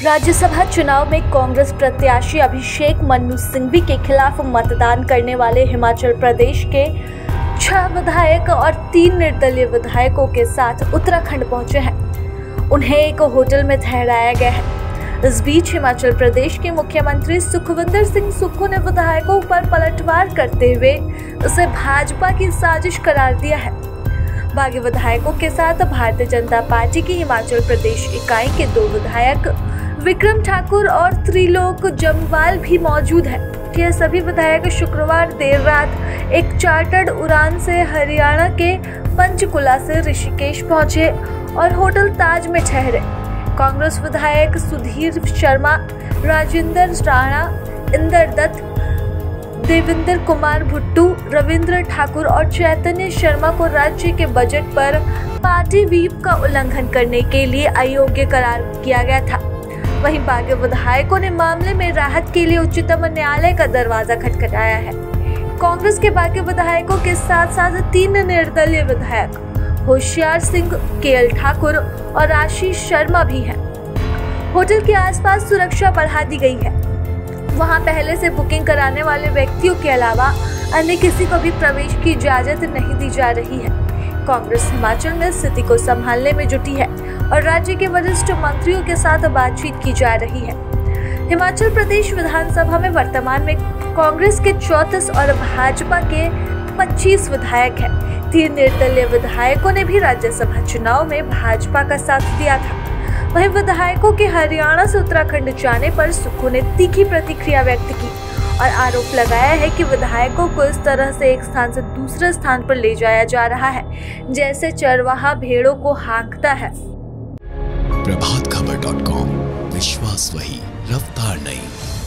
राज्यसभा चुनाव में कांग्रेस प्रत्याशी अभिषेक मनु सिंघवी के खिलाफ मतदान करने वाले हिमाचल प्रदेश के 6 विधायक और 3 निर्दलीय विधायकों के साथ उत्तराखंड पहुंचे हैं। उन्हें एक होटल में ठहराया गया है। इस बीच हिमाचल प्रदेश के मुख्यमंत्री सुखविंदर सिंह सुक्खू ने विधायकों पर पलटवार करते हुए उसे भाजपा की साजिश करार दिया है। बागी विधायकों के साथ भारतीय जनता पार्टी की हिमाचल प्रदेश इकाई के 2 विधायक विक्रम ठाकुर और त्रिलोक जम्वाल भी मौजूद हैं। ये सभी विधायक शुक्रवार देर रात एक चार्टर्ड उड़ान से हरियाणा के पंचकुला से ऋषिकेश पहुंचे और होटल ताज में ठहरे। कांग्रेस विधायक सुधीर शर्मा, राजेंद्र राणा, इंदर दत्त, देवेंद्र कुमार भुट्टू, रविंद्र ठाकुर और चैतन्य शर्मा को राज्य के बजट पर पार्टी व्हिप का उल्लंघन करने के लिए अयोग्य करार किया गया था। वहीं बागी विधायकों ने मामले में राहत के लिए उच्चतम न्यायालय का दरवाजा खटखटाया है। कांग्रेस के बागी विधायकों के साथ साथ 3 निर्दलीय विधायक होशियार सिंह, केएल ठाकुर और आशीष शर्मा भी हैं। होटल के आसपास सुरक्षा बढ़ा दी गई है। वहां पहले से बुकिंग कराने वाले व्यक्तियों के अलावा अन्य किसी को भी प्रवेश की इजाजत नहीं दी जा रही है। कांग्रेस हिमाचल में स्थिति को संभालने में जुटी है और राज्य के वरिष्ठ मंत्रियों के साथ बातचीत की जा रही है। हिमाचल प्रदेश विधानसभा में वर्तमान में कांग्रेस के 34 और भाजपा के 25 विधायक हैं। 3 निर्दलीय विधायकों ने भी राज्यसभा चुनाव में भाजपा का साथ दिया था। वहीं विधायकों के हरियाणा से उत्तराखंड जाने पर सुक्खू ने तीखी प्रतिक्रिया व्यक्त की और आरोप लगाया है कि विधायकों को इस तरह से एक स्थान से दूसरे स्थान पर ले जाया जा रहा है, जैसे चरवाहा भेड़ों को हाँकता है। प्रभातखबर.com, विश्वास वही, रफ्तार नहीं।